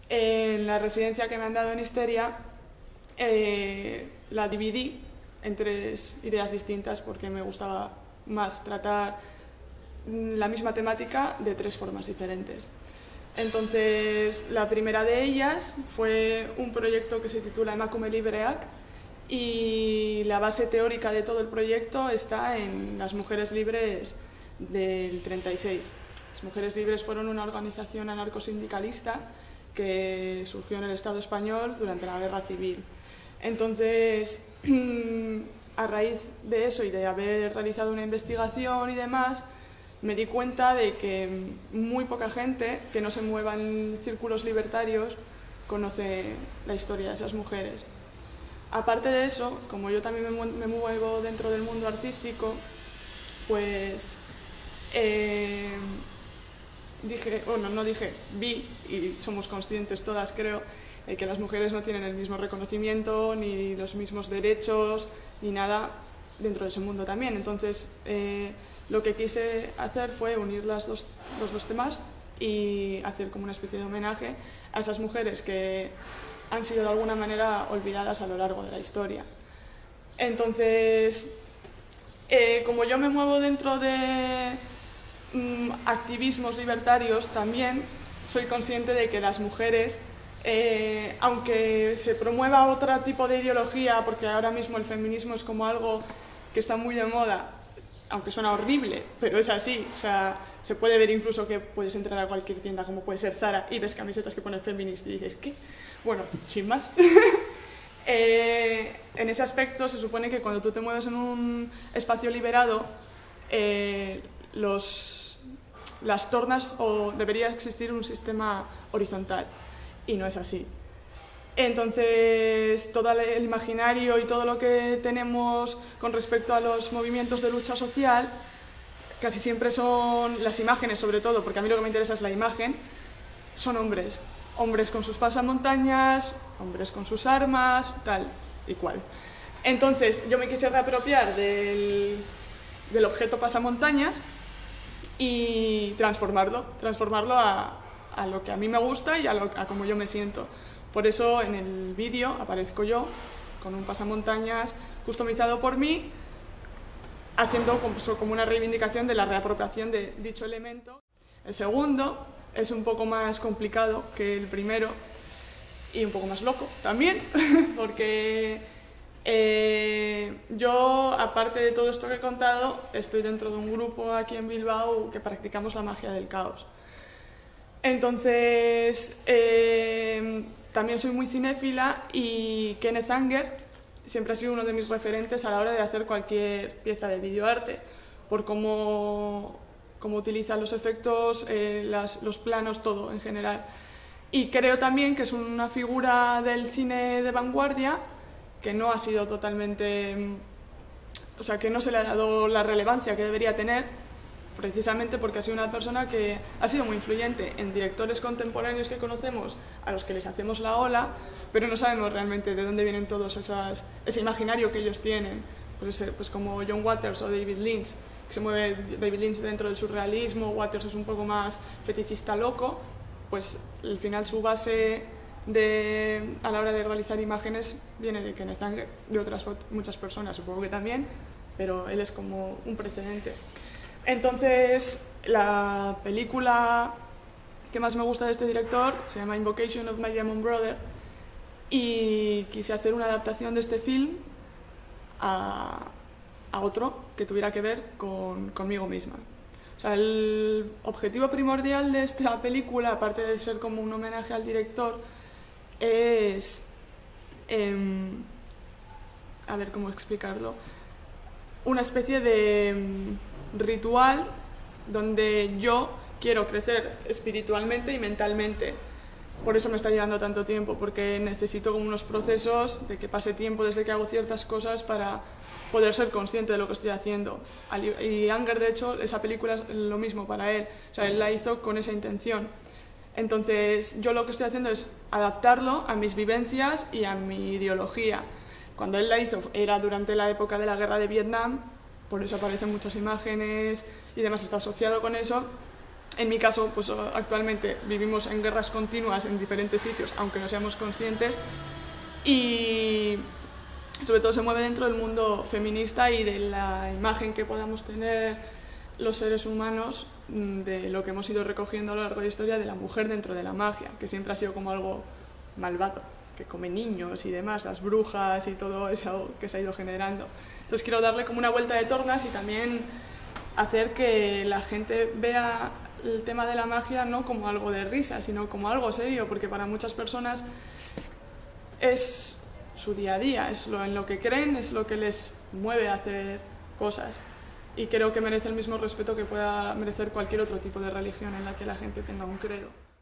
En la residencia que me han dado en Histeria la dividí en tres ideas distintas porque me gustaba más tratar la misma temática de tres formas diferentes. Entonces, la primera de ellas fue un proyecto que se titula Emakume Libreak y la base teórica de todo el proyecto está en las mujeres libres del 36. Las mujeres libres fueron una organización anarcosindicalista que surgió en el Estado español durante la Guerra Civil. Entonces, a raíz de eso y de haber realizado una investigación y demás, me di cuenta de que muy poca gente que no se mueva en círculos libertarios conoce la historia de esas mujeres. Aparte de eso, como yo también me muevo dentro del mundo artístico, pues vi, y somos conscientes todas, creo, de que las mujeres no tienen el mismo reconocimiento, ni los mismos derechos, ni nada dentro de ese mundo también. Entonces, lo que quise hacer fue unir los dos temas y hacer como una especie de homenaje a esas mujeres que han sido de alguna manera olvidadas a lo largo de la historia. Entonces, como yo me muevo dentro de activismos libertarios también, soy consciente de que las mujeres, aunque se promueva otro tipo de ideología, porque ahora mismo el feminismo es como algo que está muy de moda, aunque suena horrible, pero es así. O sea, se puede ver incluso que puedes entrar a cualquier tienda, como puede ser Zara, y ves camisetas que ponen feminist y dices, ¿qué? Bueno, sin más. En ese aspecto se supone que cuando tú te mueves en un espacio liberado, las tornas, o debería existir un sistema horizontal, y no es así. Entonces, todo el imaginario y todo lo que tenemos con respecto a los movimientos de lucha social, casi siempre son las imágenes, sobre todo, porque a mí lo que me interesa es la imagen, son hombres. Hombres con sus pasamontañas, hombres con sus armas, tal y cual. Entonces, yo me quise reapropiar del objeto pasamontañas y transformarlo a lo que a mí me gusta y a cómo yo me siento. Por eso en el vídeo aparezco yo con un pasamontañas customizado por mí, haciendo como una reivindicación de la reapropiación de dicho elemento. El segundo es un poco más complicado que el primero y un poco más loco también, porque yo, aparte de todo esto que he contado, estoy dentro de un grupo aquí en Bilbao que practicamos la magia del caos. Entonces, también soy muy cinéfila y Kenneth Anger siempre ha sido uno de mis referentes a la hora de hacer cualquier pieza de videoarte, por cómo utiliza los efectos, los planos, todo en general. Y creo también que es una figura del cine de vanguardia que no ha sido totalmente... O sea, que no se le ha dado la relevancia que debería tener, precisamente porque ha sido una persona que ha sido muy influyente en directores contemporáneos que conocemos, a los que les hacemos la ola, pero no sabemos realmente de dónde vienen todos ese imaginario que ellos tienen. Pues como John Waters o David Lynch, que se mueve David Lynch dentro del surrealismo, Waters es un poco más fetichista loco, pues al final su base a la hora de realizar imágenes viene de Kenneth Anger, de otras muchas personas supongo que también, pero él es como un precedente. Entonces, la película que más me gusta de este director se llama Invocation of My Demon Brother y quise hacer una adaptación de este film a otro que tuviera que ver conmigo misma. O sea, el objetivo primordial de esta película, aparte de ser como un homenaje al director, es... a ver cómo explicarlo. Una especie de ritual donde yo quiero crecer espiritualmente y mentalmente. Por eso me está llevando tanto tiempo, porque necesito como unos procesos de que pase tiempo desde que hago ciertas cosas para poder ser consciente de lo que estoy haciendo. Y Anger, de hecho, esa película es lo mismo para él. O sea, él la hizo con esa intención. Entonces, yo lo que estoy haciendo es adaptarlo a mis vivencias y a mi ideología. Cuando él la hizo era durante la época de la guerra de Vietnam, por eso aparecen muchas imágenes y demás, está asociado con eso. En mi caso, pues actualmente vivimos en guerras continuas en diferentes sitios, aunque no seamos conscientes, y sobre todo se mueve dentro del mundo feminista y de la imagen que podamos tener los seres humanos de lo que hemos ido recogiendo a lo largo de la historia de la mujer dentro de la magia, que siempre ha sido como algo malvado, que come niños y demás, las brujas y todo eso que se ha ido generando. Entonces quiero darle como una vuelta de tornas y también hacer que la gente vea el tema de la magia no como algo de risa, sino como algo serio, porque para muchas personas es su día a día, es en lo que creen, es lo que les mueve a hacer cosas. Y creo que merece el mismo respeto que pueda merecer cualquier otro tipo de religión en la que la gente tenga un credo.